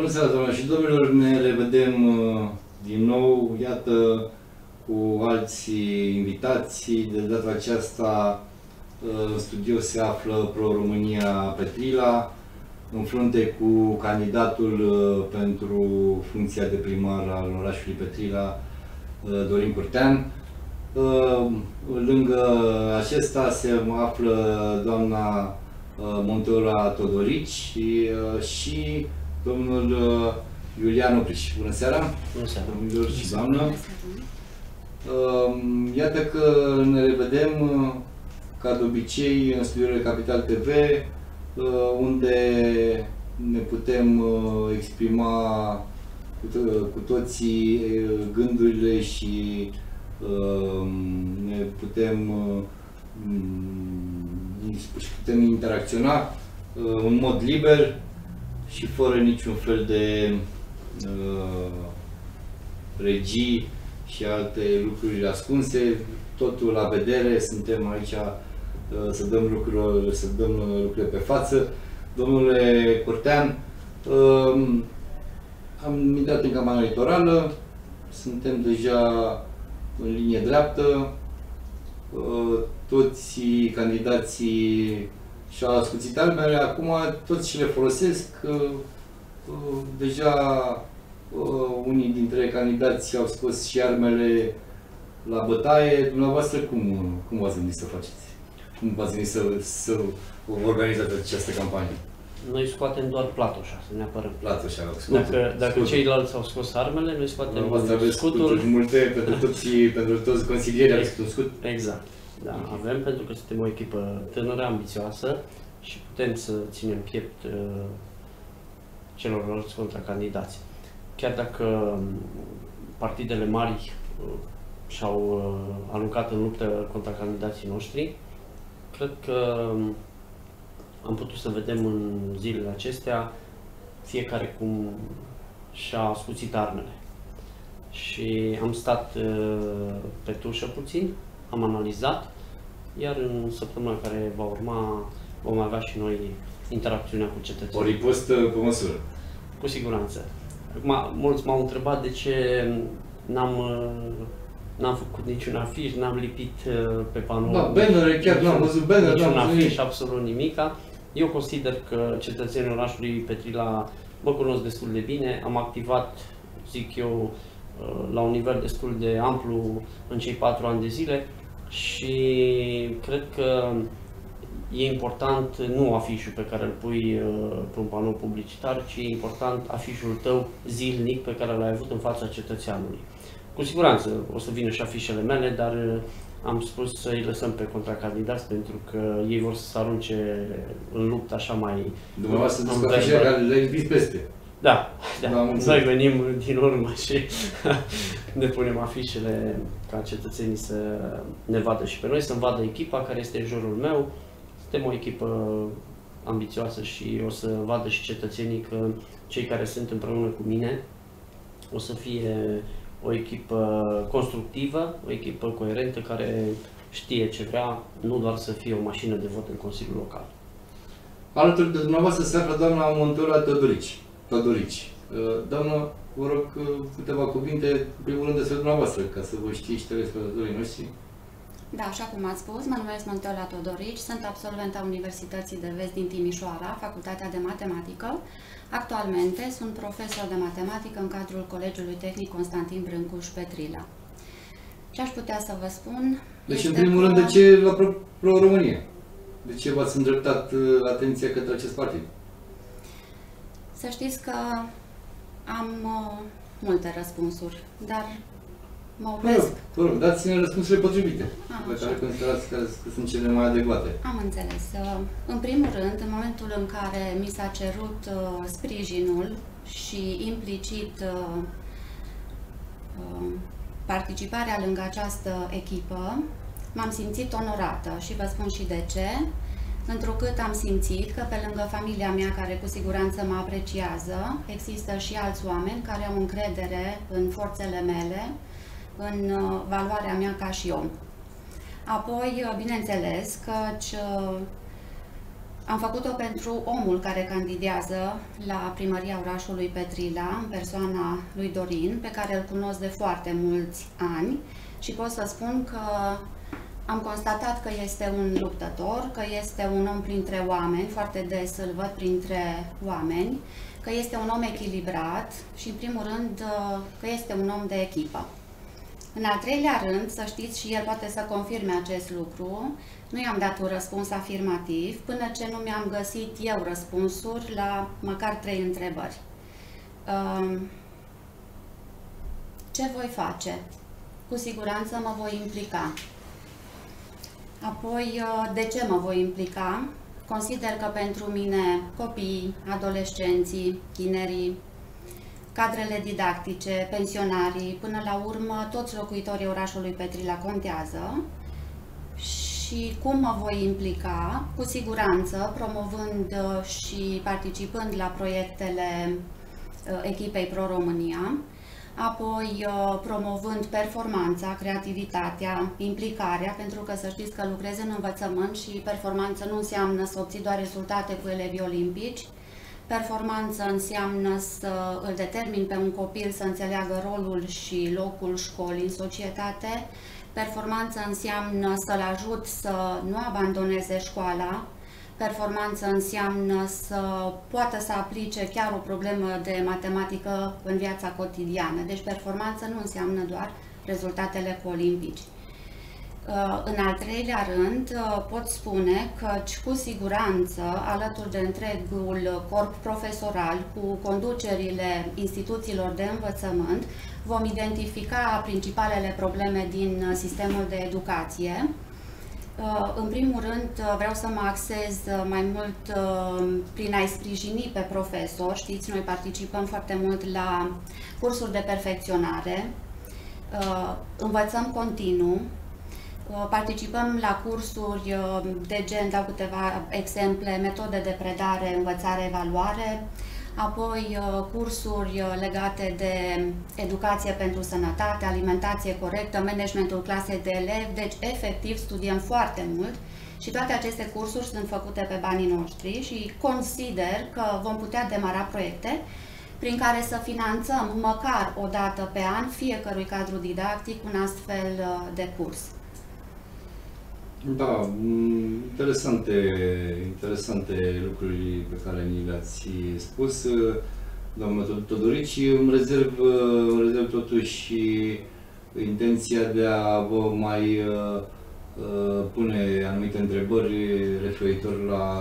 Bună seara, doamnelor și domnilor! Ne revedem din nou, iată, cu alți invitați. De data aceasta, în studio se află Pro-România Petrila, în frunte cu candidatul pentru funcția de primar al orașului Petrila, Dorin Curtean. Lângă acesta se află doamna Monteola Todorici și domnul Iulian Opriș. Bună seara! Bună seara! Domnilor și doamnă! Iată că ne revedem, ca de obicei, în studiile Capital TV, unde ne putem exprima cu toții gândurile și ne putem interacționa în mod liber și fără niciun fel de regii și alte lucruri ascunse. Totul la vedere, suntem aici să dăm lucrurile pe față. Domnule Curtean, am intrat în campania electorală, suntem deja în linie dreaptă, toți candidații și-au ascuțit armele, acum toți și le folosesc. Deja unii dintre candidați au scos și armele la bătaie. Dumneavoastră, cum v-ați gândit să faceți? Cum v-ați gândit să organizați această campanie? Noi scoatem doar platoșa, să ne apărăm. Platoșa, dacă ceilalți au scos armele, noi scoatem scutul. Multe pentru toți consilierii aveți un scut? Exact. Da, avem, pentru că suntem o echipă tânără, ambițioasă și putem să ținem piept celorlalți contracandidați. Chiar dacă partidele mari și-au aruncat în luptă contra candidații noștri, cred că am putut să vedem în zilele acestea fiecare cum și-a ascuțit armele. Și am stat pe tușă puțin, am analizat, iar în săptămâna care va urma vom avea și noi interacțiunea cu cetățenii. O ripostă pe măsură. Cu siguranță. Acum, mulți m-au întrebat de ce n-am făcut niciun afiș, n-am lipit pe panou. Da, bannere, chiar n-am văzut bannere, niciun afiș, absolut nimica. Eu consider că cetățenii orașului Petrila mă cunosc destul de bine, am activat, zic eu, la un nivel destul de amplu în cei 4 ani de zile și cred că e important nu afișul pe care îl pui pe un panou publicitar, ci e important afișul tău zilnic pe care l-ai avut în fața cetățeanului. Cu siguranță o să vină și afișele mele, dar am spus să îi lăsăm pe contracandidați pentru că ei vor să se arunce în luptă așa mai... Dumneavoastră sunt afișele care le inviți peste. Da. Noi venim din urmă și ne punem afișele ca cetățenii să ne vadă și pe noi, să-mi vadă echipa care este în jurul meu. Suntem o echipă ambițioasă și o să vadă și cetățenii că cei care sunt împreună cu mine o să fie o echipă constructivă, o echipă coerentă care știe ce vrea, nu doar să fie o mașină de vot în Consiliul Local. Alături de dumneavoastră se află doamna Monteola Todorici. Doamnă, vă rog câteva cuvinte, în primul rând despre dumneavoastră, ca să vă știe și telespectatorii noștri. Da, așa cum ați spus, mă numesc Monteola Todorici, sunt absolventa Universității de Vest din Timișoara, Facultatea de Matematică. Actualmente sunt profesor de matematică în cadrul Colegiului Tehnic Constantin Brâncuș Petrila. Ce aș putea să vă spun? Deci, în primul rând, de ce la Pro-România? De ce v-ați îndreptat atenția către acest partid? Să știți că am multe răspunsuri, dar mă opresc. Vă rog, dați-ne răspunsurile potrivite, pe care considerați că sunt cele mai adecvate. Am înțeles. În primul rând, în momentul în care mi s-a cerut sprijinul și implicit participarea lângă această echipă, m-am simțit onorată și vă spun și de ce. Întrucât am simțit că pe lângă familia mea, care cu siguranță mă apreciază, există și alți oameni care au încredere în forțele mele, în valoarea mea ca și om. Apoi, bineînțeles, că Am făcut-o pentru omul care candidează la primăria orașului Petrila, în persoana lui Dorin, pe care îl cunosc de foarte mulți ani și pot să spun că am constatat că este un luptător, că este un om printre oameni, foarte des îl văd printre oameni, că este un om echilibrat și, în primul rând, că este un om de echipă. În al treilea rând, să știți, și el poate să confirme acest lucru, nu i-am dat un răspuns afirmativ până ce nu mi-am găsit eu răspunsuri la măcar 3 întrebări. Ce voi face? Cu siguranță mă voi implica. Apoi, de ce mă voi implica? Consider că pentru mine copiii, adolescenții, tinerii, cadrele didactice, pensionarii, până la urmă toți locuitorii orașului Petrila contează. Și cum mă voi implica? Cu siguranță, promovând și participând la proiectele echipei Pro-România, apoi promovând performanța, creativitatea, implicarea, pentru că să știți că lucrez în învățământ și performanță nu înseamnă să obții doar rezultate cu elevii olimpici. Performanță înseamnă să îl determin pe un copil să înțeleagă rolul și locul școlii în societate. Performanță înseamnă să-l ajut să nu abandoneze școala. Performanță înseamnă să poată să aplice chiar o problemă de matematică în viața cotidiană. Deci performanță nu înseamnă doar rezultatele cu olimpici. În al treilea rând, pot spune că cu siguranță, alături de întregul corp profesoral, cu conducerile instituțiilor de învățământ, vom identifica principalele probleme din sistemul de educație. În primul rând, vreau să mă axez mai mult prin a-i sprijini pe profesori. Știți, noi participăm foarte mult la cursuri de perfecționare, învățăm continuu, participăm la cursuri de gen, dau câteva exemple, metode de predare, învățare, evaluare, apoi cursuri legate de educație pentru sănătate, alimentație corectă, managementul clasei de elevi, deci efectiv studiem foarte mult și toate aceste cursuri sunt făcute pe banii noștri și consider că vom putea demara proiecte prin care să finanțăm măcar o dată pe an fiecărui cadru didactic un astfel de curs. Da, interesante lucruri pe care ni le-ați spus, doamnă Todorici. Îmi rezerv totuși intenția de a vă mai pune anumite întrebări referitor la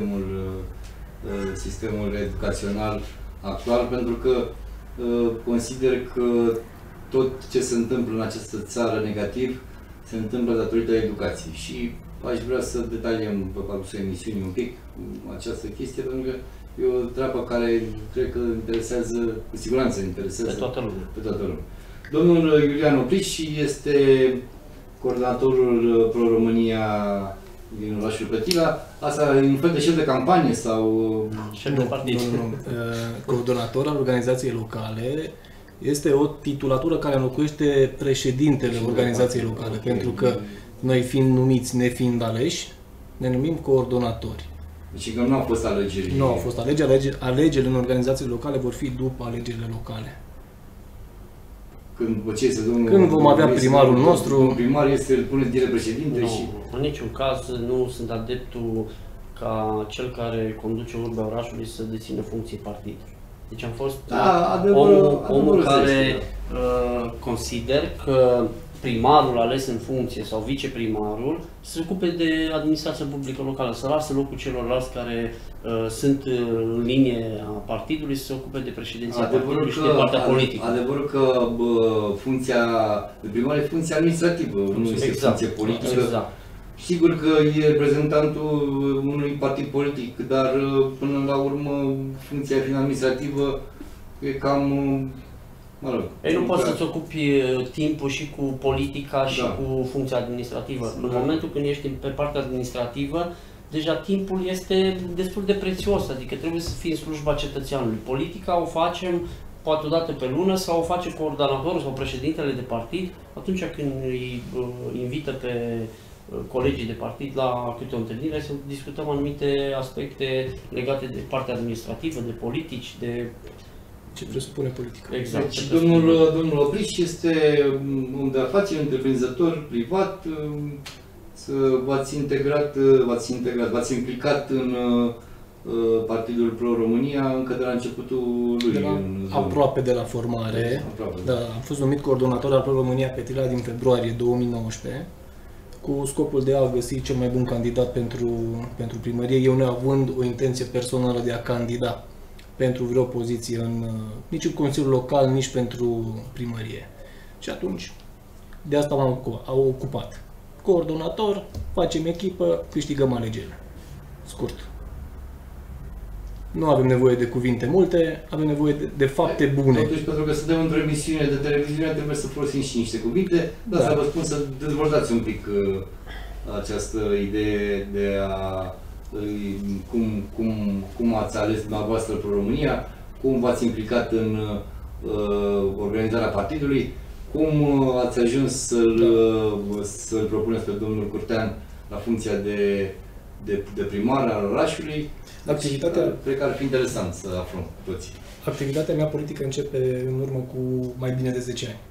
sistemul educațional actual, pentru că consider că tot ce se întâmplă în această țară negativ se întâmplă datorită educației și aș vrea să detaliem pe parcursul emisiunii un pic această chestie, pentru că e o treabă care cred că interesează, cu siguranță interesează pe toată lumea. Pe toată lumea. Domnul Iulian Opriș este coordonatorul Pro-România din orașul Petrila. Asta e un fel de șef de campanie sau... Șef de partid. Nu. Coordonator al organizației locale este o titulatură care înlocuiește președintele organizației locale, pentru că noi fiind numiți, nefiind aleși, ne numim coordonatori. Deci că nu au fost alegeri. Nu au fost alegeri, alegerile în organizații locale vor fi după alegerile locale. Când vom avea primarul nostru... Domnul primar este, îl puneți direct președinte nu, și... în niciun caz nu sunt adeptul ca cel care conduce urbea orașului să dețină funcții partid. Deci am fost omul care consider că primarul ales în funcție sau viceprimarul să se ocupe de administrația publică locală, să lasă locul celorlalți care sunt în linie a partidului să se ocupe de președinția partidului și de partea politică. Adevărul că funcția de primar e funcția administrativă, nu este funcție politică. Exact. Sigur că e reprezentantul unui partid politic, dar până la urmă funcția administrativă e cam, mă rog... Ei, nu poți să-ți ocupi timpul și cu politica și cu funcția administrativă. În momentul când ești pe partea administrativă, deja timpul este destul de prețios, adică trebuie să fii în slujba cetățeanului. Politica o facem poate o dată pe lună sau o face coordonatorul sau președintele de partid atunci când îi invită pe colegii de partid la câte o întâlnire să discutăm anumite aspecte legate de partea administrativă, de politici, de... Ce presupune politica. Exact. Deci domnul Opriș este om de afaceri, întreprinzător privat, v-ați implicat în Partidul Pro-România încă de la începutul lui. Aproape de la formare. Da, am fost numit coordonator al Pro-România Petrila din februarie 2019 cu scopul de a găsi cel mai bun candidat pentru primărie, eu neavând o intenție personală de a candida pentru vreo poziție nici în Consiliul Local, nici pentru primărie. Și atunci, de asta m-am ocupat. Coordonator, facem echipă, câștigăm alegerile. Scurt. Nu avem nevoie de cuvinte multe, avem nevoie de fapte bune. Totuși, pentru că suntem într-o emisiune de televiziune, trebuie să folosim și niște cuvinte, dar să vă spun să dezvoltați un pic această idee de cum ați ales dumneavoastră Pro-România, cum v-ați implicat în organizarea partidului, cum ați ajuns să-l propuneți pe domnul Curtean la funcția de primar al orașului. Cred că ar fi interesant să aflăm cu toții. Activitatea mea politică începe în urmă cu mai bine de 10 ani.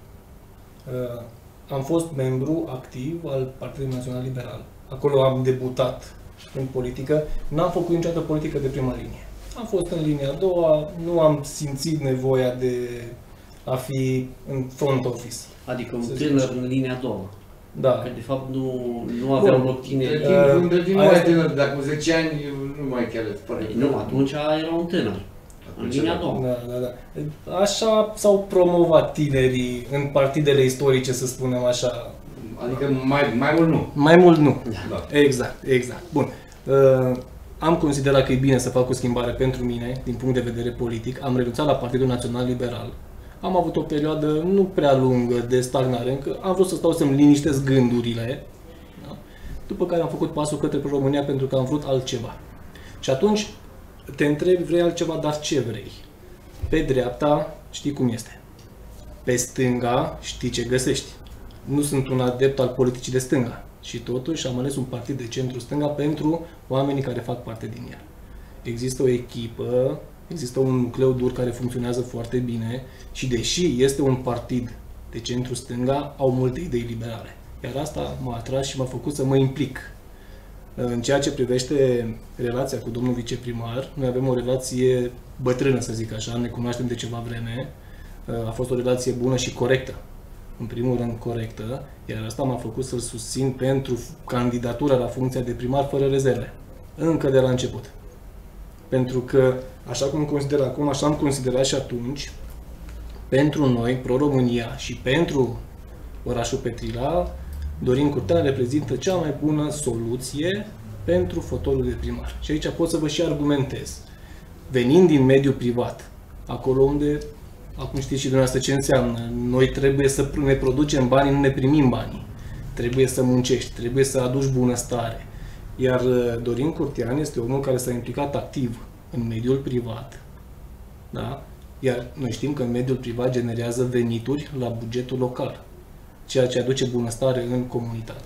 Am fost membru activ al Partidului Național Liberal. Acolo am debutat în politică. N-am făcut niciodată politică de prima linie. Am fost în linia a doua, nu am simțit nevoia de a fi în front office. Adică un tânăr în linia a doua. Da. Că de fapt nu aveau loc tineri. Nu mai tânăr, dacă cu 10 ani nu mai chiar pare. Nu, atunci era un tânăr. În linia a doua. Da. Așa s-au promovat tinerii în partidele istorice, să spunem așa. Adică mai mult nu. Mai mult nu. Da. Exact. Bun. Am considerat că e bine să fac o schimbare pentru mine, din punct de vedere politic. Am renunțat la Partidul Național Liberal. Am avut o perioadă nu prea lungă de stagnare, încă am vrut să stau să-mi liniștesc gândurile, da? După care am făcut pasul către Pro-România pentru că am vrut altceva. Și atunci te întrebi, vrei altceva, dar ce vrei? Pe dreapta știi cum este. Pe stânga știi ce găsești. Nu sunt un adept al politicii de stânga și totuși am ales un partid de centru-stânga pentru oamenii care fac parte din el. Există o echipă, există un nucleu dur care funcționează foarte bine și deși este un partid de centru-stânga, au multe idei liberale. Iar asta m-a atras și m-a făcut să mă implic. În ceea ce privește relația cu domnul viceprimar, noi avem o relație bătrână, să zic așa, ne cunoaștem de ceva vreme. A fost o relație bună și corectă. În primul rând corectă, iar asta m-a făcut să-l susțin pentru candidatura la funcția de primar fără rezerve. Încă de la început. Pentru că, așa cum consider acum, așa am considerat și atunci, pentru noi, Pro-România și pentru orașul Petrila, Dorin Curtean reprezintă cea mai bună soluție pentru fotoliul de primar. Și aici pot să vă și argumentez. Venind din mediul privat, acolo unde, acum știți și dumneavoastră ce înseamnă, noi trebuie să ne producem banii, nu ne primim banii. Trebuie să muncești, trebuie să aduci bunăstare. Iar Dorin Curtean este omul care s-a implicat activ în mediul privat. Da? Iar noi știm că în mediul privat generează venituri la bugetul local, ceea ce aduce bunăstare în comunitate.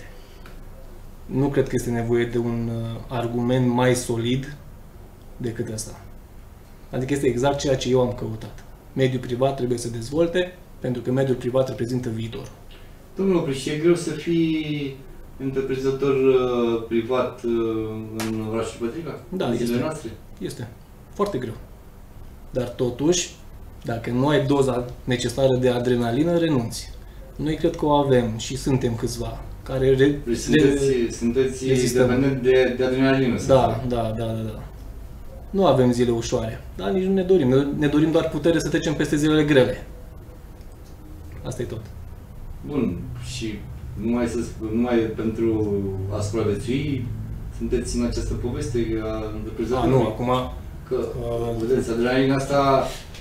Nu cred că este nevoie de un argument mai solid decât ăsta. Adică este exact ceea ce eu am căutat. Mediul privat trebuie să dezvolte, pentru că mediul privat reprezintă viitorul. Domnul Opriș, e greu să fii întreprinzător privat în orașul Petrila? Da, în zilele noastre? Este. Foarte greu. Dar totuși, dacă nu ai doza necesară de adrenalină, renunți. Noi cred că o avem și suntem câțiva care sunteți dependent de adrenalină. Da. Nu avem zile ușoare, dar nici nu ne dorim. Ne dorim doar putere să trecem peste zilele grele. Asta e tot. Bun. Și numai pentru a supraviețui sunteți în această poveste a întreprinzătorului? Nu, acum... Vedeți, adrenalina asta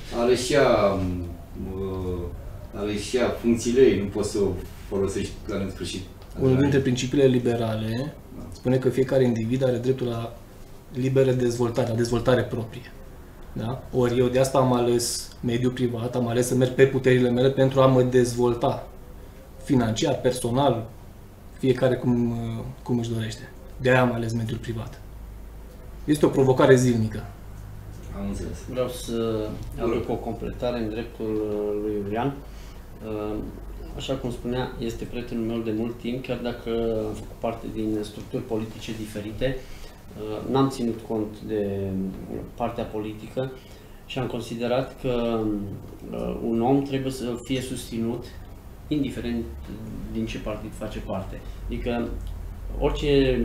are și ea funcțiile ei, nu poți să o folosești la nesfârșit. Unul dintre principiile liberale spune că fiecare individ are dreptul la liberă dezvoltare, la dezvoltare proprie. Da? Ori eu de asta am ales mediul privat, am ales să merg pe puterile mele pentru a mă dezvolta financiar, personal, fiecare cum își dorește. De-aia am ales mediul privat. Este o provocare zilnică. Am înțeles. Vreau să aduc o completare în dreptul lui Iulian. Așa cum spunea, este prietenul meu de mult timp, chiar dacă am făcut parte din structuri politice diferite, n-am ținut cont de partea politică și am considerat că un om trebuie să fie susținut, indiferent din ce partid face parte. Adică orice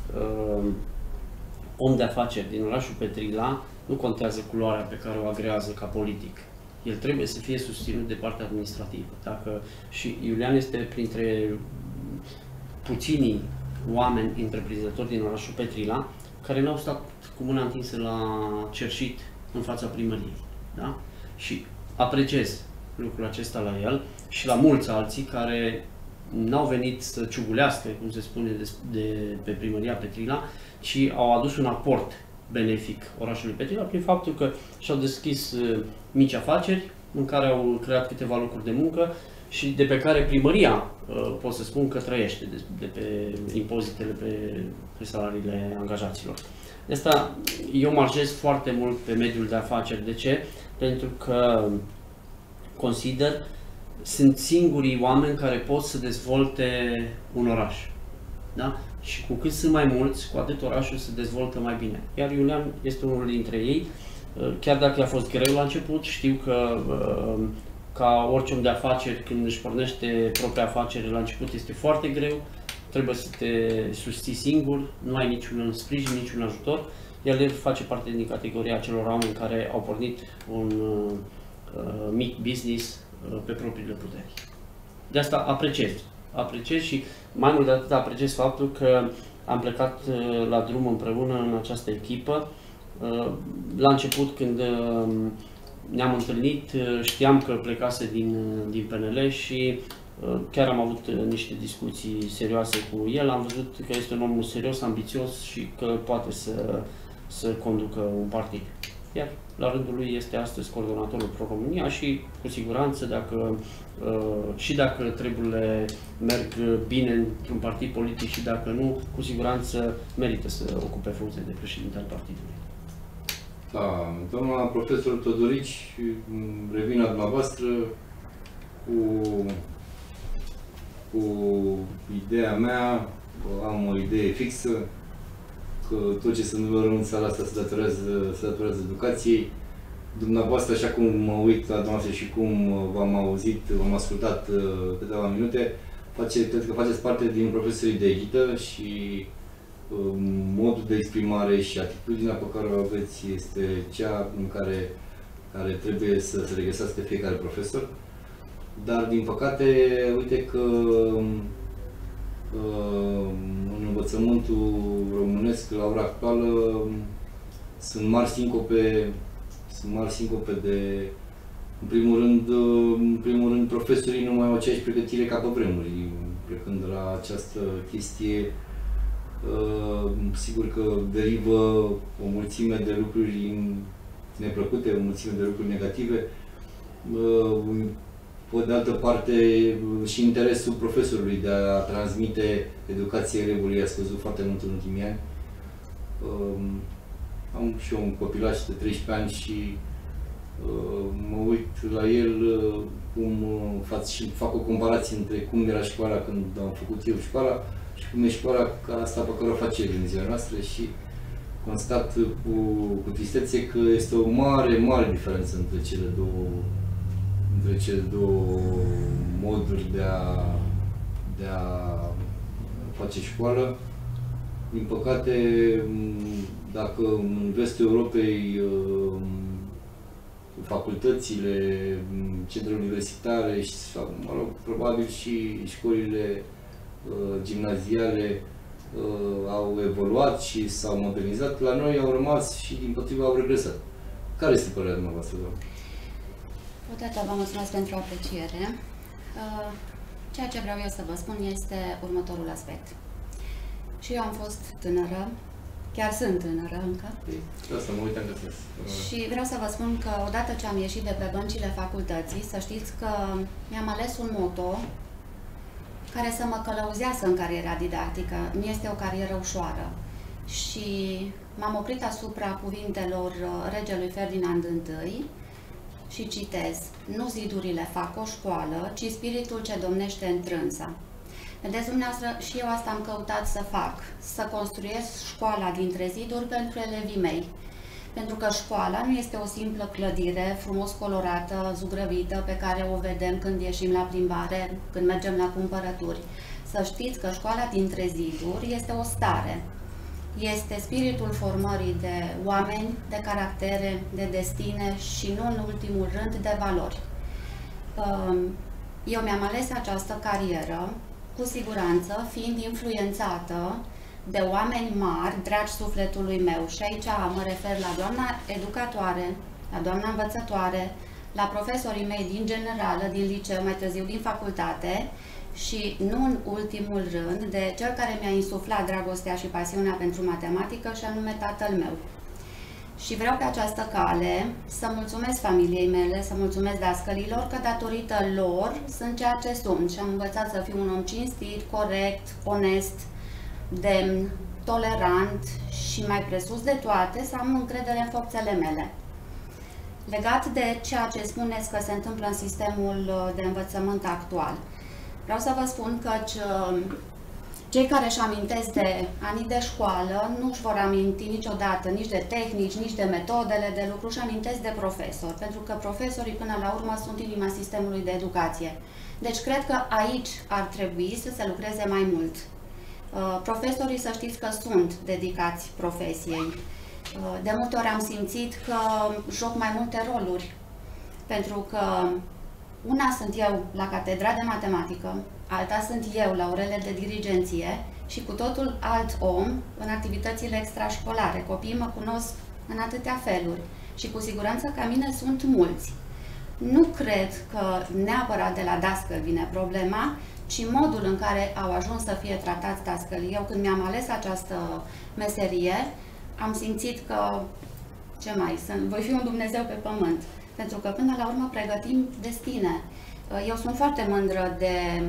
om de afaceri din orașul Petrila nu contează culoarea pe care o agrează ca politic. El trebuie să fie susținut de partea administrativă. Și Iulian este printre puținii oameni întreprinzători din orașul Petrila care n-au stat cu mâna întinsă la cerșit în fața primăriei. Da? Și apreciez lucrul acesta la el și la mulți alții care n-au venit să ciugulească, cum se spune, pe primăria Petrila, ci au adus un aport benefic orașului Petrila prin faptul că și-au deschis mici afaceri în care au creat câteva locuri de muncă și de pe care primăria, pot să spun că trăiește de pe impozitele pe salariile angajaților. De asta eu marjez foarte mult pe mediul de afaceri. De ce? Pentru că consider sunt singurii oameni care pot să dezvolte un oraș. Da? Și cu cât sunt mai mulți, cu atât orașul se dezvoltă mai bine. Iar Iulian este unul dintre ei. Chiar dacă a fost greu la început, știu că ca orice om de afaceri, când își pornește propria afacere, la început este foarte greu, trebuie să te susții singur, nu ai niciun sprijin, niciun ajutor, iar el face parte din categoria acelor oameni care au pornit un mic business pe propriile puteri. De asta apreciez și mai mult de atât apreciez faptul că am plecat la drum împreună în această echipă. La început, când ne-am întâlnit, știam că plecase din PNL și chiar am avut niște discuții serioase cu el. Am văzut că este un om serios, ambițios și că poate să conducă un partid. Iar la rândul lui este astăzi coordonatorul Pro-România și cu siguranță dacă treburile merg bine într-un partid politic și dacă nu, cu siguranță merită să ocupe funcția de președinte al partidului. Da, doamna profesor Todorici, revin la dumneavoastră cu ideea mea, am o idee fixă, că tot ce se întâmplă în țara asta se datorează educației. Dumneavoastră, așa cum mă uit la dumneavoastră și cum v-am ascultat câteva minute, cred că faceți parte din profesorii de elită și modul de exprimare și atitudinea pe care o aveți este cea în care trebuie să se regăsească fiecare profesor. Dar, din păcate, uite că în învățământul românesc, la ora actuală, sunt mari sincope de, în primul rând, profesorii nu mai au aceeași pregătire ca pe vremuri. Plecând la această chestie, sigur că derivă o mulțime de lucruri neplăcute, o mulțime de lucruri negative. Pe de altă parte, și interesul profesorului de a transmite educație elevului a scăzut foarte mult în ultimii ani. Am și eu un copilaș de 13 ani și mă uit la el și fac o comparație între cum era școala când am făcut eu școala și cum e școala ca asta pe care o face el în ziua noastră și constat cu tristețe că este o mare diferență între cele două moduri de a face școală. Din păcate, dacă în vestul Europei facultățile, centrele universitare sau, mă rog, probabil și școlile gimnaziale au evoluat și s-au modernizat, la noi au rămas și din potrivă au regresat. Care este părerea dumneavoastră, doamnă? Odată vă mulțumesc pentru apreciere. Ceea ce vreau eu să vă spun este următorul aspect. Și eu am fost tânără, chiar sunt tânără încă. Asta mă uitam că și vreau să vă spun că odată ce am ieșit de pe băncile facultății, să știți că mi-am ales un moto care să mă călăuzească în cariera didactică. Nu este o carieră ușoară. Și m-am oprit asupra cuvintelor regelui Ferdinand I și citez: nu zidurile fac o școală, ci spiritul ce domnește întrânsa. Vedeți dumneavoastră, și eu asta am căutat să fac, să construiesc școala dintre ziduri pentru elevii mei. Pentru că școala nu este o simplă clădire frumos colorată, zugrăvită, pe care o vedem când ieșim la plimbare, când mergem la cumpărături. Să știți că școala dintre ziduri este o stare. Este spiritul formării de oameni, de caractere, de destine și nu în ultimul rând de valori. Eu mi-am ales această carieră, cu siguranță, fiind influențată de oameni mari, dragi sufletului meu. Și aici mă refer la doamna educatoare, la doamna învățătoare, la profesorii mei din generală, din liceu, mai târziu din facultate și, nu în ultimul rând, de cel care mi-a insuflat dragostea și pasiunea pentru matematică, și anume tatăl meu. Și vreau pe această cale să mulțumesc familiei mele, să mulțumesc dascălilor, că datorită lor sunt ceea ce sunt și am învățat să fiu un om cinstit, corect, onest, demn, tolerant și, mai presus de toate, să am încredere în forțele mele. Legat de ceea ce spuneți că se întâmplă în sistemul de învățământ actual, vreau să vă spun că cei care își amintesc de anii de școală nu își vor aminti niciodată nici de tehnici, nici de metodele de lucru, și amintesc de profesori, pentru că profesorii până la urmă sunt inima sistemului de educație. Deci cred că aici ar trebui să se lucreze mai mult. Profesorii, să știți că sunt dedicați profesiei. De multe ori am simțit că joc mai multe roluri, pentru că una sunt eu la catedra de matematică, alta sunt eu la orele de dirigenție și cu totul alt om în activitățile extrașcolare. Copiii mă cunosc în atâtea feluri și cu siguranță ca mine sunt mulți. Nu cred că neapărat de la dascăl vine problema, ci modul în care au ajuns să fie tratați dascălii. Eu, când mi-am ales această meserie, am simțit că, voi fi un Dumnezeu pe pământ. Pentru că, până la urmă, pregătim destine. Eu sunt foarte mândră de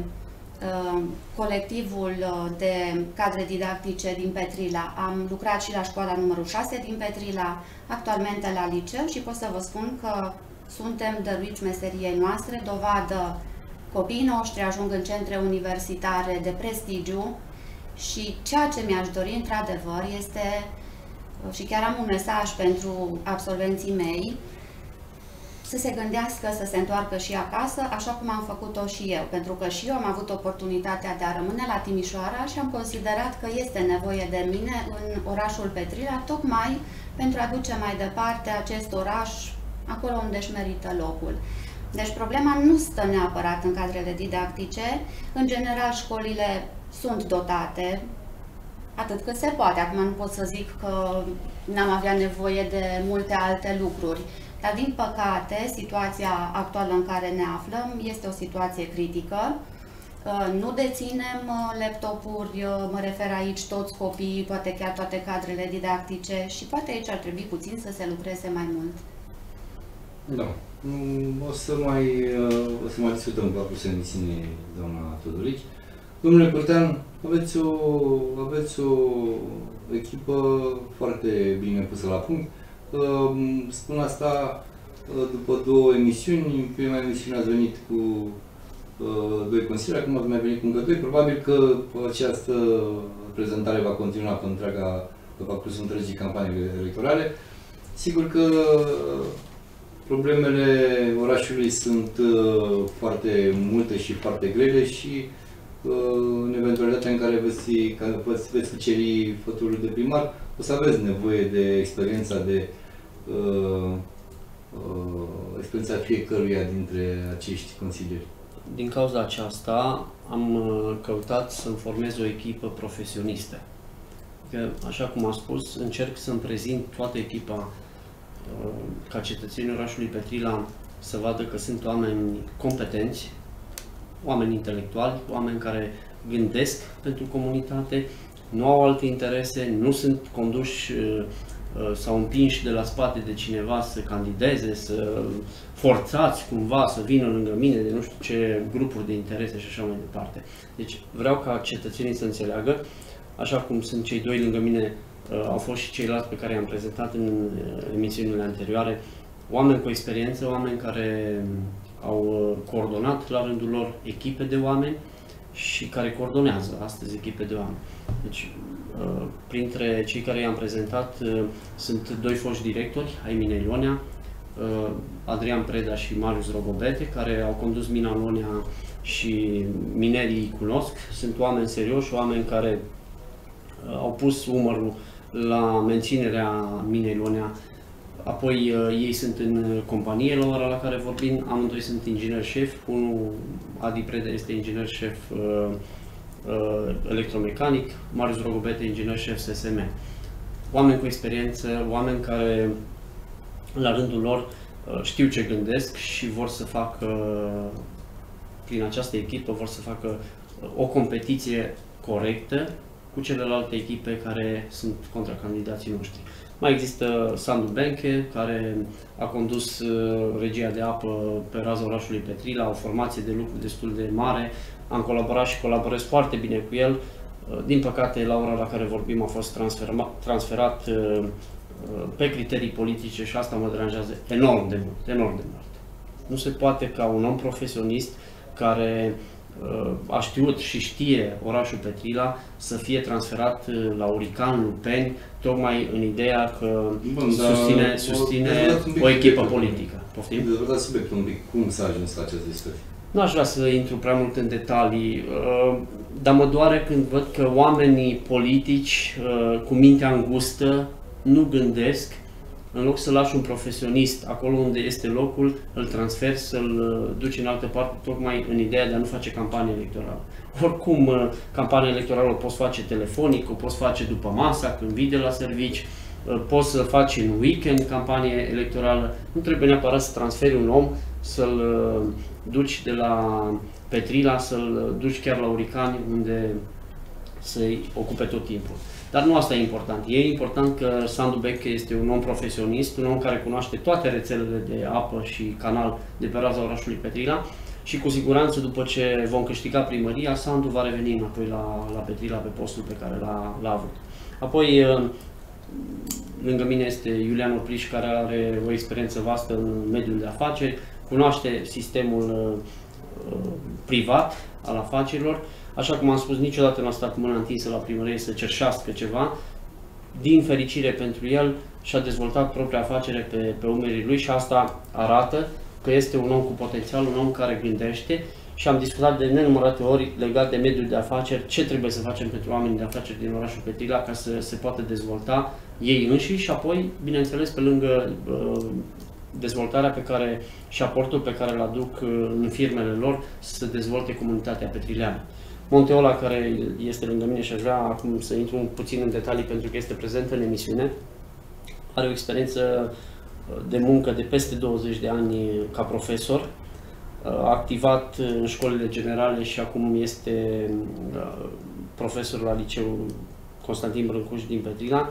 colectivul de cadre didactice din Petrila. Am lucrat și la școala numărul 6 din Petrila, actualmente la liceu, și pot să vă spun că suntem dăruiți meseriei noastre, dovadă copiii noștri ajung în centre universitare de prestigiu și ceea ce mi-aș dori într-adevăr este, și chiar am un mesaj pentru absolvenții mei, să se gândească să se întoarcă și acasă, așa cum am făcut-o și eu, pentru că și eu am avut oportunitatea de a rămâne la Timișoara și am considerat că este nevoie de mine în orașul Petrila, tocmai pentru a duce mai departe acest oraș acolo unde își merită locul. Deci problema nu stă neapărat în cadrele didactice. În general, școlile sunt dotate atât cât se poate. Acum nu pot să zic că n-am avea nevoie de multe alte lucruri. Dar, din păcate, situația actuală în care ne aflăm este o situație critică. Nu deținem laptopuri, mă refer aici toți copiii, poate chiar toate cadrele didactice, și poate aici ar trebui puțin să se lucreze mai mult. Da. O să mai discutăm cu apus emisiune, doamna Todorici. Domnule Curtean, aveți o echipă foarte bine pusă la punct. Spun asta după 2 emisiuni. În prima emisiune ați venit cu 2 consilieri, acum ați mai venit cu încă 2. Probabil că această prezentare va continua pe parcursul întregii campanii electorale. Sigur că problemele orașului sunt foarte multe și foarte grele și în eventualitatea în care veți cuceri fătul de primar, o să aveți nevoie de experiența fiecăruia dintre acești consilieri. Din cauza aceasta am căutat să-mi formez o echipă profesionistă. Că, așa cum am spus, încerc să-mi prezint toată echipa ca cetățenii orașului Petrila să vadă că sunt oameni competenți, oameni intelectuali, oameni care gândesc pentru comunitate, nu au alte interese, nu sunt conduși sau împinși de la spate de cineva să candideze, să forțați cumva să vină lângă mine de nu știu ce grupuri de interese și așa mai departe. Deci vreau ca cetățenii să înțeleagă, așa cum sunt cei doi lângă mine, au fost și ceilalți pe care i-am prezentat în emisiunile anterioare, oameni cu experiență, oameni care au coordonat la rândul lor echipe de oameni și care coordonează astăzi echipe de oameni. Deci, printre cei care i-am prezentat sunt doi foști directori ai Minei Ionia, Adrian Preda și Marius Rogobete, care au condus Mina Ionia și minerii îi cunosc. Sunt oameni serioși, oameni care au pus umărul la menținerea Minei Ionia. Apoi ei sunt în companie la ora la care vorbim, amândoi sunt inginer șef, unul, Adi Preda, este inginer șef electromecanic, Marius Rogobete, inginer șef SSM. Oameni cu experiență, oameni care la rândul lor știu ce gândesc și vor să facă, prin această echipă, vor să facă o competiție corectă cu celelalte echipe care sunt contracandidații noștri. Mai există Sandu Benche, care a condus regia de apă pe raza orașului Petrila, o formație de lucru destul de mare. Am colaborat și colaborez foarte bine cu el. Din păcate, la ora la care vorbim a fost transferat pe criterii politice și asta mă deranjează enorm de mult, enorm de mult. Nu se poate ca un om profesionist care a știut și știe orașul Petrila să fie transferat la Urican, Lupeni, tocmai în ideea că susține o echipă politică. Poftim? Dezvoltați subiectul un pic. Cum s-a ajuns la această discuție? Nu aș vrea să intru prea mult în detalii, dar mă doare când văd că oamenii politici cu mintea îngustă nu gândesc. În loc să lași un profesionist acolo unde este locul, îl transferi, să-l duci în altă parte, tocmai în ideea de a nu face campanie electorală. Oricum, campania electorală o poți face telefonic, o poți face după masa, când vii de la servici, poți să faci în weekend campanie electorală. Nu trebuie neapărat să transferi un om, să-l duci de la Petrila, să-l duci chiar la Uricani, unde să-i ocupe tot timpul. Dar nu asta e important. E important că Sandu Benche este un om profesionist, un om care cunoaște toate rețelele de apă și canal de pe raza orașului Petrila și cu siguranță după ce vom câștiga primăria, Sandu va reveni înapoi la Petrila pe postul pe care l-a avut. Apoi, lângă mine este Iulian Opriș, care are o experiență vastă în mediul de afaceri, cunoaște sistemul privat al afacerilor. Așa cum am spus, niciodată nu a stat cu mâna întinsă la primărie să cerșească ceva. Din fericire pentru el, și-a dezvoltat propria afacere pe umerii lui și asta arată că este un om cu potențial, un om care gândește și am discutat de nenumărate ori legat de mediul de afaceri, ce trebuie să facem pentru oamenii de afaceri din orașul Petrila ca să se poată dezvolta ei înșiși și apoi, bineînțeles, pe lângă dezvoltarea pe care și aportul pe care îl aduc în firmele lor, să se dezvolte comunitatea petrileană. Monteola, care este lângă mine și aș vrea acum să intru puțin în detalii pentru că este prezent în emisiune, are o experiență de muncă de peste 20 de ani ca profesor, a activat în școlile generale și acum este profesor la liceul Constantin Brâncuș din Petrila.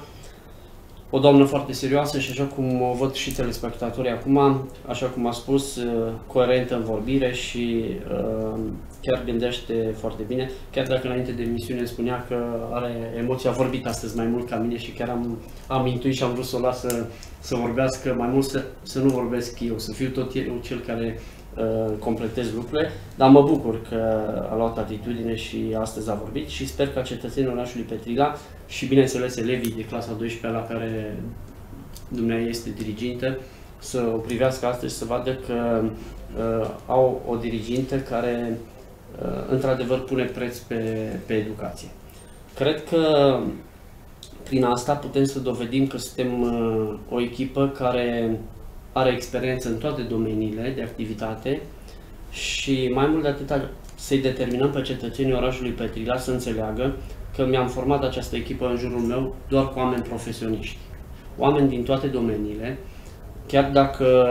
O doamnă foarte serioasă și așa cum o văd și telespectatorii acum, așa cum a spus, coerentă în vorbire și chiar gândește foarte bine. Chiar dacă înainte de emisiune spunea că are emoția, a vorbit astăzi mai mult ca mine și chiar am intuit și am vrut să o las să vorbească mai mult, să nu vorbesc eu, să fiu tot eu cel care completez lucrurile, dar mă bucur că a luat atitudine și astăzi a vorbit și sper ca cetățenii orașului Petrila și, bineînțeles, elevii de clasa 12-a la care dumneavoastră este dirigintă, să o privească astăzi și să vadă că au o dirigintă care, într-adevăr, pune preț pe educație. Cred că prin asta putem să dovedim că suntem o echipă care are experiență în toate domeniile de activitate și mai mult de atât să-i determinăm pe cetățenii orașului Petrila să înțeleagă că mi-am format această echipă în jurul meu doar cu oameni profesioniști. Oameni din toate domeniile, chiar dacă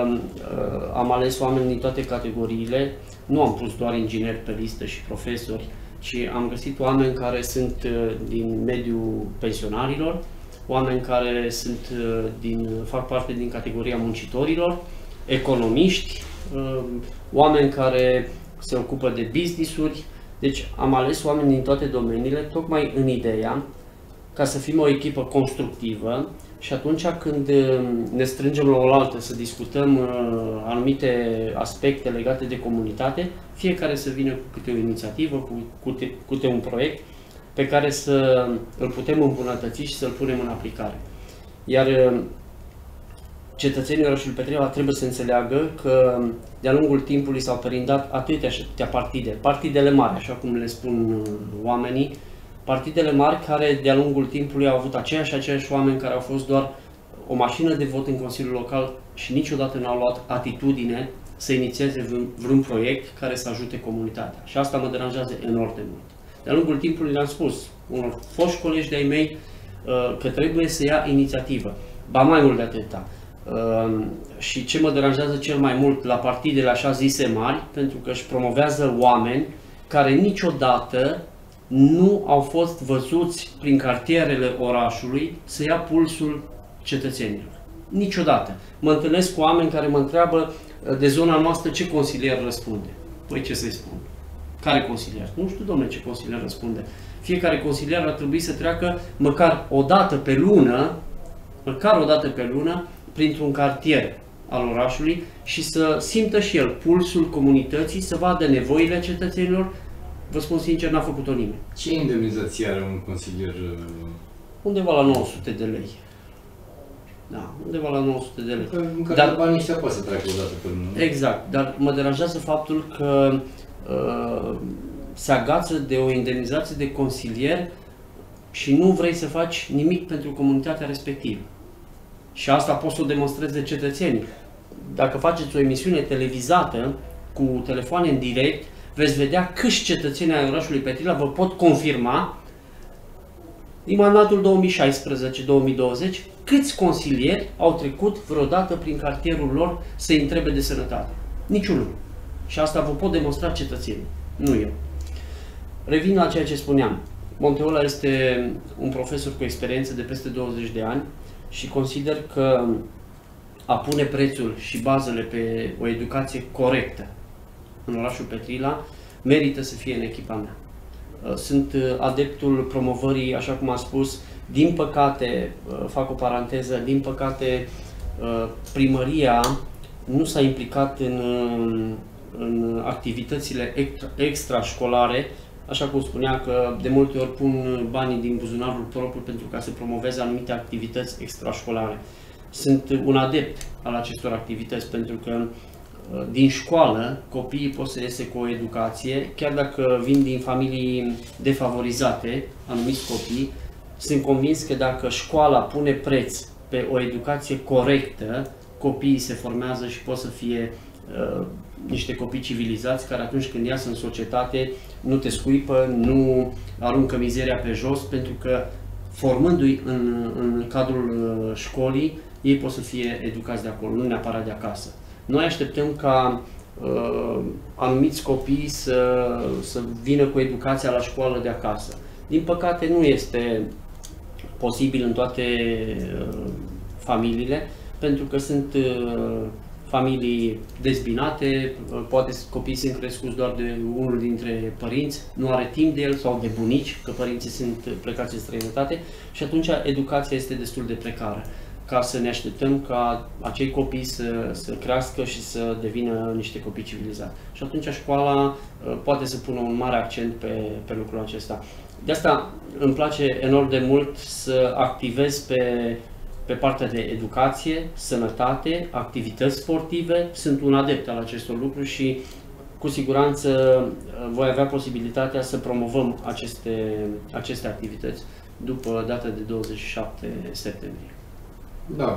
am ales oameni din toate categoriile, nu am pus doar ingineri pe listă și profesori, ci am găsit oameni care sunt din mediul pensionarilor, oameni care fac parte din categoria muncitorilor, economiști, oameni care se ocupă de business-uri. Deci am ales oameni din toate domeniile, tocmai în ideea ca să fim o echipă constructivă și atunci când ne strângem la oaltă să discutăm anumite aspecte legate de comunitate, fiecare să vină cu câte o inițiativă, cu câte un proiect pe care să îl putem îmbunătăți și să-l punem în aplicare. Iar cetățenii orașului Petrila trebuie să înțeleagă că de-a lungul timpului s-au perindat atâtea partide, partidele mari, așa cum le spun oamenii, partidele mari care de-a lungul timpului au avut aceiași oameni care au fost doar o mașină de vot în Consiliul Local și niciodată n-au luat atitudine să inițieze vreun proiect care să ajute comunitatea. Și asta mă deranjează enorm de mult. De-a lungul timpului le-am spus unor foști colegi de-ai mei că trebuie să ia inițiativă. Ba mai mult de atâta. Și ce mă deranjează cel mai mult la partidele așa zise mari, pentru că își promovează oameni care niciodată nu au fost văzuți prin cartierele orașului să ia pulsul cetățenilor. Niciodată. Mă întâlnesc cu oameni care mă întreabă de zona noastră ce consilier răspunde. Păi ce să-i spun? Care consilier? Nu știu, domnule, ce consilier răspunde. Fiecare consilier ar trebui să treacă măcar o dată pe lună, printr-un cartier al orașului și să simtă și el pulsul comunității, să vadă nevoile cetățenilor. Vă spun sincer, n-a făcut-o nimeni. Ce indemnizație are un consilier? Undeva la 900 de lei. Da, undeva la 900 de lei. Dar banii ăștia poate să treacă o dată pe lună. Exact, dar mă deranjează faptul că se agață de o indemnizație de consilier și nu vrei să faci nimic pentru comunitatea respectivă. Și asta poți să o demonstrezi de cetățenii. Dacă faceți o emisiune televizată cu telefoane în direct, veți vedea câți cetățeni ai orașului Petrila vă pot confirma din mandatul 2016-2020 câți consilieri au trecut vreodată prin cartierul lor să-i întrebe de sănătate. Niciunul. Și asta vă pot demonstra cetățenii, nu eu. Revin la ceea ce spuneam. Monteola este un profesor cu experiență de peste 20 de ani și consider că a pune prețul și bazele pe o educație corectă în orașul Petrila merită să fie în echipa mea. Sunt adeptul promovării, așa cum am spus, din păcate, fac o paranteză, din păcate primăria nu s-a implicat în activitățile extrașcolare, așa cum spunea că de multe ori pun banii din buzunarul propriu pentru ca să promoveze anumite activități extrașcolare. Sunt un adept al acestor activități pentru că din școală copiii pot să iese cu o educație, chiar dacă vin din familii defavorizate, anumiți copii, sunt convins că dacă școala pune preț pe o educație corectă, copiii se formează și pot să fie niște copii civilizați care atunci când iasă în societate nu te scuipă, nu aruncă mizeria pe jos, pentru că formându-i în cadrul școlii, ei pot să fie educați de acolo, nu neapărat de acasă. Noi așteptăm ca anumiți copii să vină cu educația la școală de acasă. Din păcate nu este posibil în toate familiile, pentru că sunt familii dezbinate, poate copiii sunt crescuți doar de unul dintre părinți, nu are timp de el sau de bunici, că părinții sunt plecați în străinătate și atunci educația este destul de precară, ca să ne așteptăm ca acei copii să crească și să devină niște copii civilizați. Și atunci școala poate să pună un mare accent pe lucrul acesta. De asta îmi place enorm de mult să activez pe partea de educație, sănătate, activități sportive. Sunt un adept al acestor lucruri și cu siguranță voi avea posibilitatea să promovăm aceste activități după data de 27 septembrie. Da,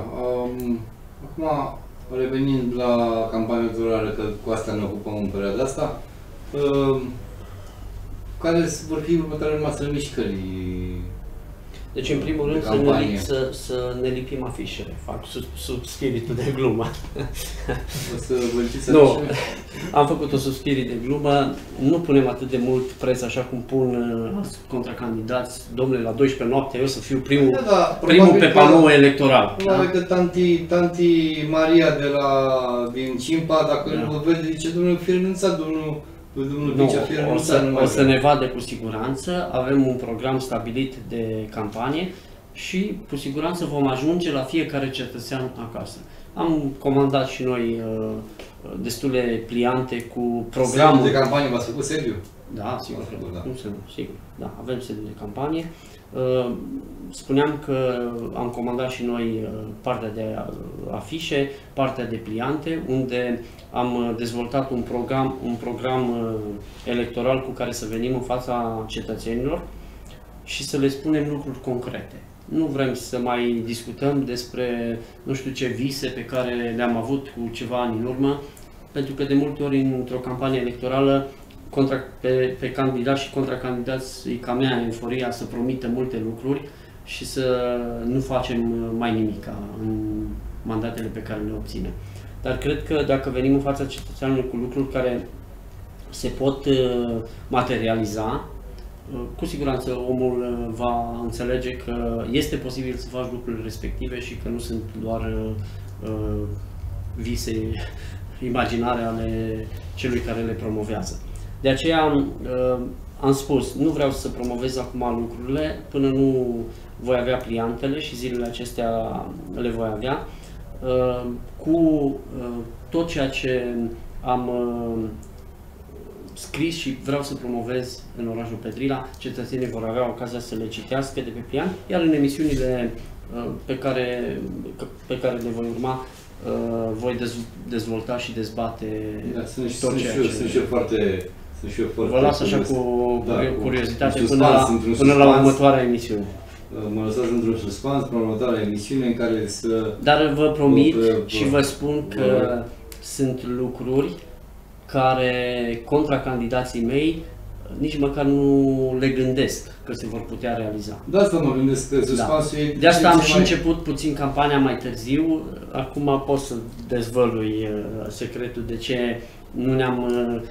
acum revenind la campania electorală, că cu asta ne ocupăm în perioada asta, care vor fi următoarele noastre mișcări? Deci, în primul rând, să ne lipim afișele. Fac sub spiritul de glumă. O să vă lipsiți Nu, afișele? am făcut-o sub spirit de glumă. Nu punem atât de mult preț așa cum pun contracandidați. Domnule, la 12 noapte eu să fiu primul pe panou electoral. Probabil că tanti Maria din Cimpa, dacă nu vă vede, zice, domnul, fi renunțat, domnul Vicea, fi renunțat. O să ne vadă cu siguranță. Avem un program stabilit de campanie și cu siguranță vom ajunge la fiecare cetățean acasă. Am comandat și noi destule pliante cu programul. Sediu de campanie v-ați făcut sediu? Da, sigur. Cum să nu, sigur. Da, avem sediu de campanie. Spuneam că am comandat și noi partea de afișe, partea de pliante, unde am dezvoltat un program electoral cu care să venim în fața cetățenilor și să le spunem lucruri concrete. Nu vrem să mai discutăm despre nu știu ce vise pe care le-am avut cu ceva ani în urmă, pentru că de multe ori într-o campanie electorală pe candidați și contracandidați îi camea euforia să promită multe lucruri și să nu facem mai nimic în mandatele pe care le obținem. Dar cred că dacă venim în fața cetățeanului cu lucruri care se pot materializa, cu siguranță omul va înțelege că este posibil să faci lucrurile respective și că nu sunt doar vise imaginare ale celui care le promovează. De aceea am spus, nu vreau să promovez acum lucrurile până nu voi avea pliantele și zilele acestea le voi avea. Cu tot ceea ce am scris și vreau să promovez în orașul Petrila, cetățenii vor avea ocazia să le citească de pe pliant, iar în emisiunile pe care le voi urma, voi dezvolta și dezbate tot ceea ce... Sunt și eu foarte... Vă las așa cu curiozitate până la următoarea emisiune. Mă lăsați într-un suspans până la următoarea emisiune în care să... Dar vă promit și vă spun că sunt lucruri care contracandidații mei nici măcar nu le gândesc că se vor putea realiza. De asta mă gândesc că suspansul e... De asta am și început puțin campania mai târziu. Acum pot să dezvălui secretul de ce nu ne-am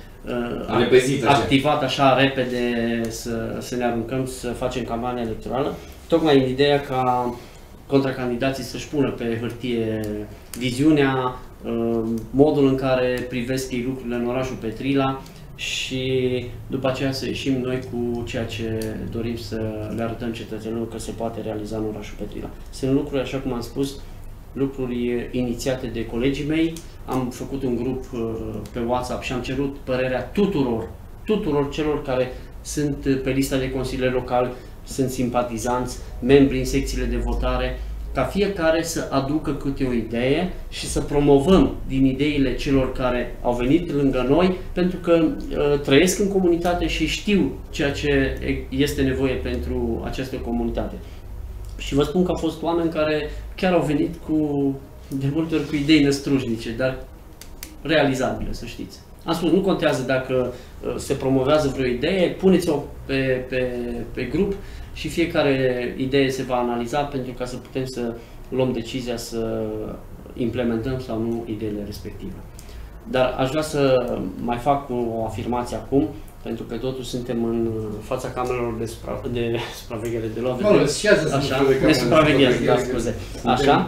activat așa repede să ne aruncăm să facem campania electorală. Tocmai în ideea ca contracandidații să-și pună pe hârtie viziunea, modul în care privesc ei lucrurile în orașul Petrila și după aceea să ieșim noi cu ceea ce dorim să le arătăm cetățenilor că se poate realiza în orașul Petrila. Sunt lucruri, așa cum am spus, lucruri inițiate de colegii mei. Am făcut un grup pe WhatsApp și am cerut părerea tuturor celor care sunt pe lista de consilieri locali, sunt simpatizanți, membri în secțiile de votare, ca fiecare să aducă câte o idee și să promovăm din ideile celor care au venit lângă noi, pentru că trăiesc în comunitate și știu ceea ce este nevoie pentru această comunitate. Și vă spun că au fost oameni care chiar au venit de multe ori cu idei năstrușnice, dar realizabile, să știți. Am spus, nu contează dacă se promovează vreo idee, puneți-o pe grup și fiecare idee se va analiza pentru ca să putem să luăm decizia să implementăm sau nu ideile respective. Dar aș vrea să mai fac o afirmație acum, pentru că totuși suntem în fața camerelor de supraveghere de luat vedere. De supraveghere, da, scuze. Așa.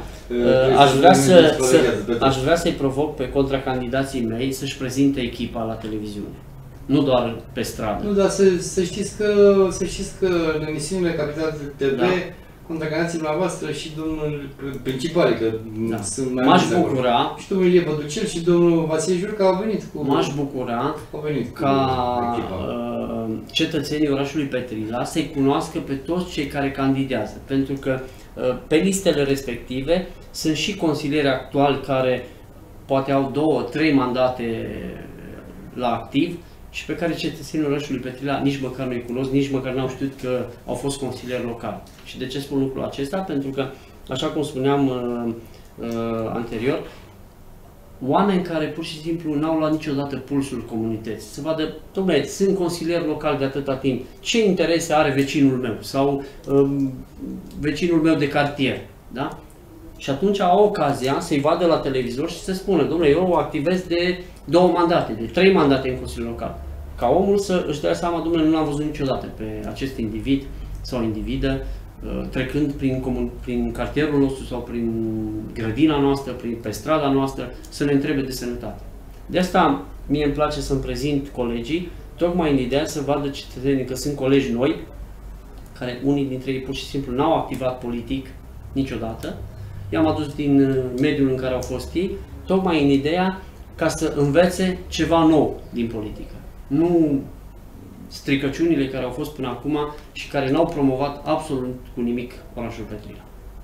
Aș vrea să-i provoc pe contracandidații mei să-și prezinte echipa la televiziune. Nu doar pe stradă. Nu, dar să știți că în emisiunile Capital TV, contracandidații dumneavoastră și domnul principal, că sunt mai m-aș bucura și domnul Ilie Băducel și domnul Vasile Jurca au venit cu... M-aș bucura ca cetățenii orașului Petrila să-i cunoască pe toți cei care candidează, pentru că pe listele respective sunt și consilieri actuali care poate au 2-3 mandate la activ și pe care cetățenii orașului Petrila nici măcar nu-i cunosc, nici măcar n-au știut că au fost consilieri locali. Și de ce spun lucrul acesta? Pentru că, așa cum spuneam anterior, oameni care pur și simplu n-au luat niciodată pulsul comunității. Să vadă, dom'le, sunt consilier local de atâta timp, ce interese are vecinul meu sau vecinul meu de cartier, da? Și atunci au ocazia să-i vadă la televizor și să spună, dom'le, eu activez de 2 mandate, de 3 mandate în Consiliul Local. Ca omul să își dea seama, dom'le, nu l-am văzut niciodată pe acest individ sau individă trecând prin cartierul nostru sau prin grădina noastră, pe strada noastră, să ne întrebe de sănătate. De asta mie îmi place să-mi prezint colegii, tocmai în ideea să vadă cetățenii că sunt colegi noi, care unii dintre ei pur și simplu n-au activat politic niciodată. I-am adus din mediul în care au fost ei, tocmai în ideea ca să învețe ceva nou din politică. Nu stricăciunile care au fost până acum și care n-au promovat absolut cu nimic orașul Petrila.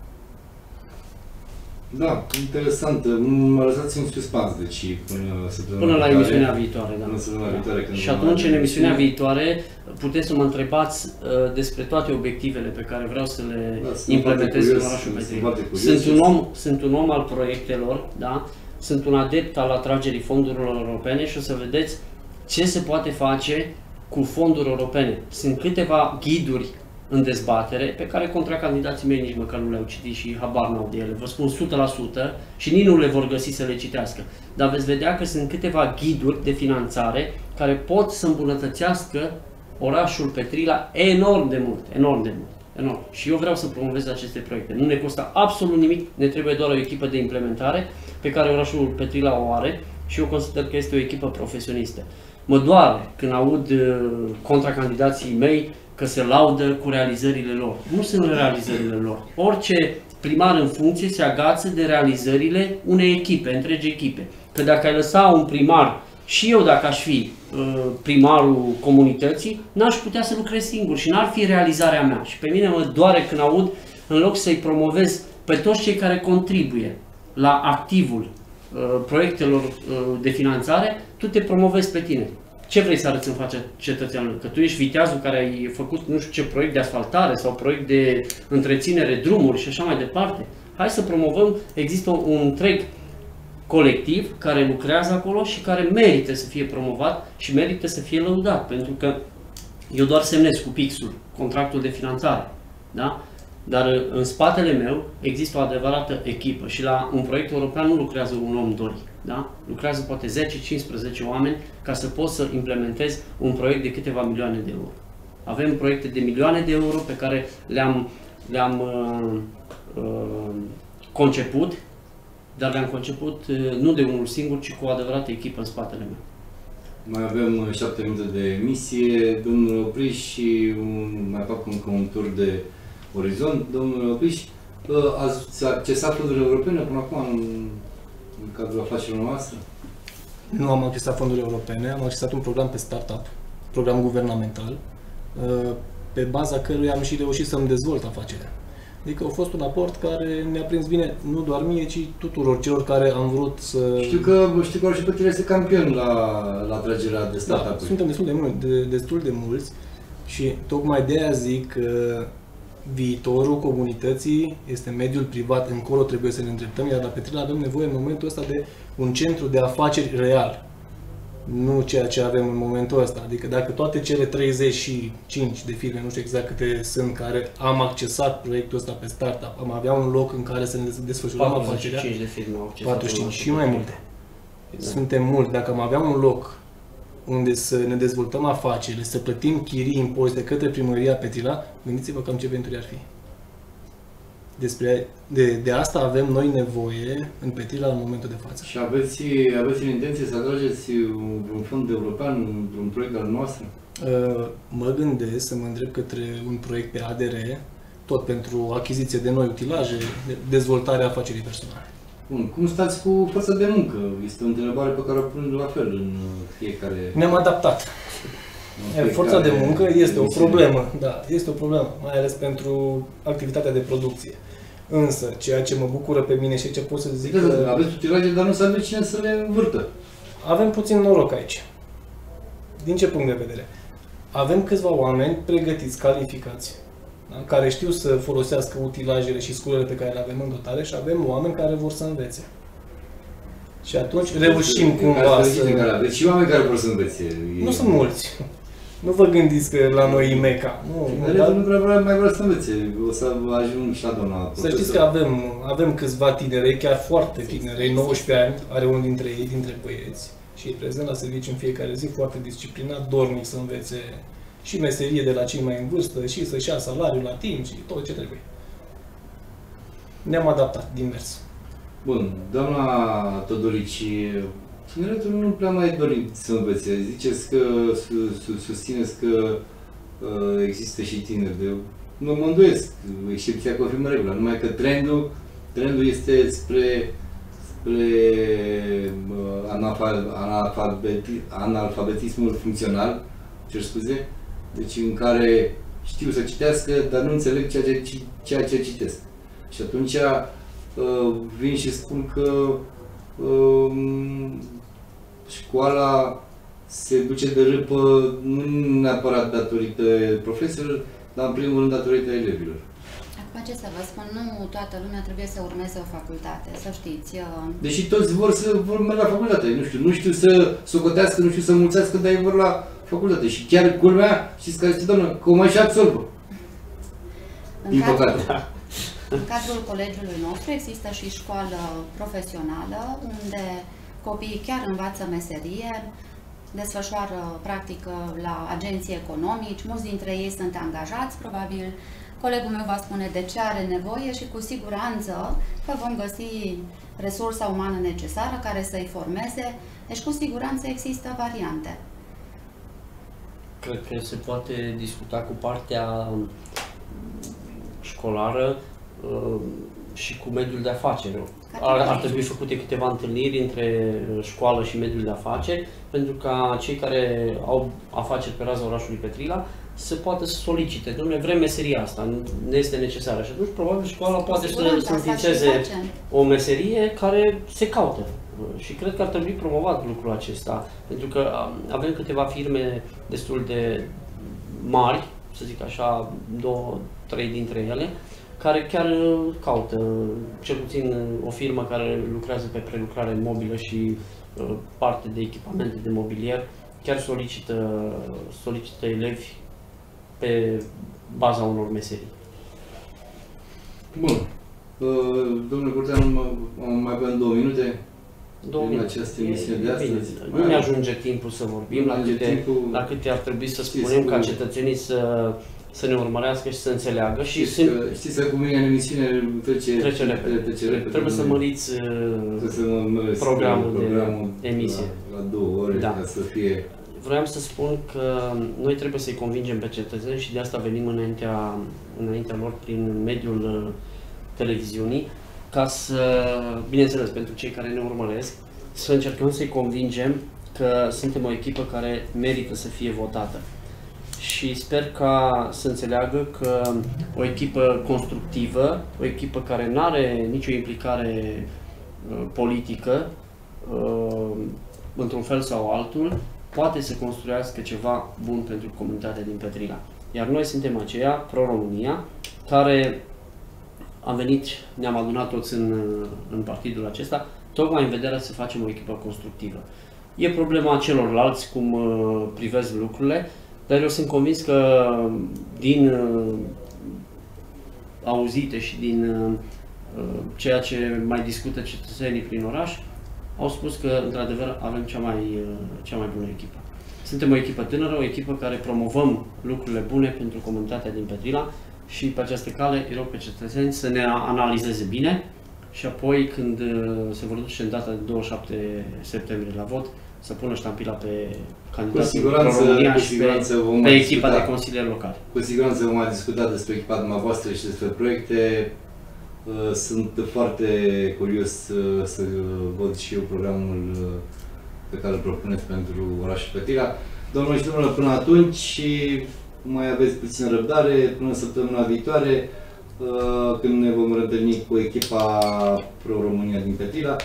Da, interesant. Mă lăsați în suspans, deci până la emisiunea viitoare. Da. Până săptămâna viitoare. Și atunci, în emisiunea viitoare, puteți să mă întrebați despre toate obiectivele pe care vreau să le implementez în orașul Petrila. Sunt un om al proiectelor, da? Sunt un adept al atragerii fondurilor europene și o să vedeți ce se poate face cu fonduri europene. Sunt câteva ghiduri în dezbatere pe care contracandidații mei nici măcar nu le-au citit și habar n-au de ele. Vă spun 100% și nici nu le vor găsi să le citească. Dar veți vedea că sunt câteva ghiduri de finanțare care pot să îmbunătățească orașul Petrila enorm de mult, enorm. Și eu vreau să promovez aceste proiecte. Nu ne costă absolut nimic, ne trebuie doar o echipă de implementare pe care orașul Petrila o are și eu consider că este o echipă profesionistă. Mă doare când aud contracandidații mei că se laudă cu realizările lor. Nu sunt realizările lor. Orice primar în funcție se agață de realizările unei echipe, întregi echipe. Că dacă ai lăsa un primar, și eu dacă aș fi primarul comunității, n-aș putea să lucrez singur și n-ar fi realizarea mea. Și pe mine mă doare când aud, în loc să-i promovez pe toți cei care contribuie la activul proiectelor de finanțare, tu te promovezi pe tine. Ce vrei să arăți în fața cetățeanului? Că tu ești viteazul care ai făcut nu știu ce proiect de asfaltare sau proiect de întreținere drumuri și așa mai departe? Hai să promovăm, există un întreg colectiv care lucrează acolo și care merită să fie promovat și merită să fie lăudat, pentru că eu doar semnez cu pixul contractul de finanțare, da? Dar în spatele meu există o adevărată echipă și la un proiect european nu lucrează un om, doi, da? Lucrează poate 10-15 oameni ca să poți să implementezi un proiect de câteva milioane de euro. Avem proiecte de milioane de euro pe care le-am conceput, dar le-am conceput nu de unul singur, ci cu o adevărată echipă în spatele meu. Mai avem 7 minute de emisie, domnul Opriș, și mai fac încă un tur de orizont. Domnul Opriș, ați accesat fondurile europene până acum în cadrul afacerilor noastre? Nu am accesat fonduri europene, am accesat un program pe startup, program guvernamental, pe baza căruia am și reușit să-mi dezvolt afacerea. Adică a fost un aport care ne-a prins bine, nu doar mie, ci tuturor celor care am vrut să... Știu că orașul Petrila este campion la atragerea de startup-uri. Da, suntem destul de mulți și tocmai de aia zic că viitorul comunității este mediul privat, încolo trebuie să ne îndreptăm, iar la Petrila avem nevoie în momentul ăsta de un centru de afaceri real. Nu ceea ce avem în momentul ăsta. Adică dacă toate cele 35 de firme, nu știu exact câte sunt, care am accesat proiectul ăsta pe startup, am avea un loc în care să ne desfășurăm afacerea. 45 de firme au accesat. 45 și mai multe. Da. Suntem mulți. Dacă am avea un loc unde să ne dezvoltăm afacerile, să plătim chirii, impozite către primăria Petrila, gândiți-vă cam ce venturi ar fi. De asta avem noi nevoie în Petrila în momentul de față. Și aveți în intenție să atrageți un fond european, un proiect al nostru? Mă gândesc să mă îndrept către un proiect pe ADR, tot pentru achiziție de noi utilaje, dezvoltarea afacerii personale. Bun. Cum stați cu forța de muncă? Este o întrebare pe care o pun la fel în fiecare... Ne-am adaptat. Forța de muncă este o problemă, da, este o problemă, mai ales pentru activitatea de producție. Însă, ceea ce mă bucură pe mine și ce pot să zic... Aveți utilaje, dar nu aveți cine să le învârtă. Avem puțin noroc aici. Din ce punct de vedere? Avem câțiva oameni pregătiți, calificați, da? Care știu să folosească utilajele și sculele pe care le avem în dotare și avem oameni care vor să învețe. Și atunci reușim cumva să... Deci și oameni care vor să învețe. Nu sunt mulți. Nu vă gândiți că la noi e Meca. Nu prea mai vreau să învețe. O să ajung și la doamna profesor. Să știți că avem câțiva tineri, chiar foarte tineri, 19 ani, are unul dintre ei, dintre băieți. Și e prezent la serviciu în fiecare zi, foarte disciplinat, dornic să învețe și meserie de la cei mai în vârstă și să-și ia salariul la timp și tot ce trebuie. Ne-am adaptat din mers. Bun, doamna Todorici, tineretul nu prea mai dorit să învețe. Ziceți că, susțineți că există și tineri de... Nu mă îndoiesc, excepția confirmă regula, numai că trendul este spre analfabetismul funcțional, cer scuze, deci în care știu să citească, dar nu înțeleg ceea ce citesc. Și atunci vin și spun că școala se duce de râpă nu neapărat datorită profesorilor, dar în primul rând datorită elevilor. Acum ce să vă spun, nu toată lumea trebuie să urmeze o facultate, să știți. Deși toți vor merge la facultate, nu știu să socotească, nu știu să mulțească, dar ei vor la facultate. Și chiar culmea, știți care este, doamnă, că o mai și absolvă. Din păcate. În cadrul colegiului nostru există și școală profesională, unde copiii chiar învață meserie, desfășoară practică la agenții economici, mulți dintre ei sunt angajați, probabil colegul meu va spune de ce are nevoie și cu siguranță că vom găsi resursa umană necesară care să-i formeze, deci cu siguranță există variante. Cred că se poate discuta cu partea școlară și cu mediul de afaceri. Ar trebui făcute câteva întâlniri între școală și mediul de afaceri, pentru ca cei care au afaceri pe raza orașului Petrila să poată să solicite. Dom'le, vrem meseria asta, nu este necesară. Și atunci, probabil, școala poate să înființeze o meserie care se caută. Și cred că ar trebui promovat lucrul acesta, pentru că avem câteva firme destul de mari, să zic așa, 2-3 dintre ele, care chiar caută, cel puțin o firmă care lucrează pe prelucrare mobilă și parte de echipamente de mobilier, chiar solicită elevi pe baza unor meserii. Bun. Domnule Curtean, mai avem 2 minute. 2 minute. Această emisiune de astăzi. Nu ne ajunge timpul să vorbim, la câte ar trebui să spunem ca cetățenii să ne urmărească și să înțeleagă. Știți că cu mine în emisiune trece repede. Trebuie să măriți programul de emisie. La 2 ore, ca să fie... Vreau să spun că noi trebuie să-i convingem pe cetățeni și de asta venim înaintea lor prin mediul televiziunii, ca să, bineînțeles, pentru cei care ne urmăresc, să încercăm să-i convingem că suntem o echipă care merită să fie votată. Și sper ca să înțeleagă că o echipă constructivă, o echipă care nu are nicio implicare politică, într-un fel sau altul, poate să construiască ceva bun pentru comunitatea din Petrila. Iar noi suntem aceia, Pro-România, care am venit, ne-am adunat toți în partidul acesta, tocmai în vederea să facem o echipă constructivă. E problema celorlalți cum privesc lucrurile, dar eu sunt convins că din auzite și din ceea ce mai discută cetățenii prin oraș, au spus că, într-adevăr, avem cea mai bună echipă. Suntem o echipă tânără, o echipă care promovăm lucrurile bune pentru comunitatea din Petrila și pe această cale îi rog pe cetățeni să ne analizeze bine și apoi, când se vor duce în data de 27 septembrie la vot, să pună ștampila pe candidatul Pro-România și pe echipa de consilieri locali. Cu siguranță vom mai discuta despre echipa dumneavoastră și despre proiecte. Sunt foarte curios să văd și eu programul pe care îl propuneți pentru orașul Petrila. Doamnelor și domnilor, până atunci mai aveți puțină răbdare, până săptămâna viitoare, când ne vom întâlni cu echipa Pro-România din Petrila.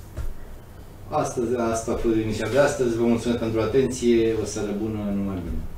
Asta a fost emisiunea de astăzi. Vă mulțumesc pentru atenție. O seară bună, numai bine.